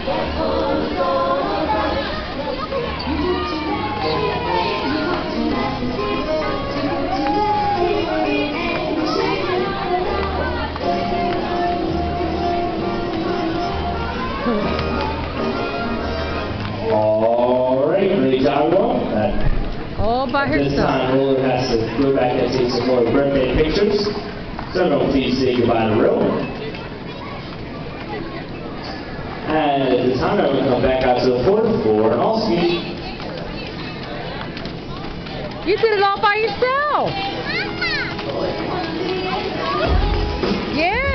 Alright, great job, everyone. All by herself. This time, Roller has to go back and take some more birthday pictures. So don't please say goodbye to Roller. And at this time, I'm going to come back out to the fourth floor and all ski. You did it all by yourself. Yeah.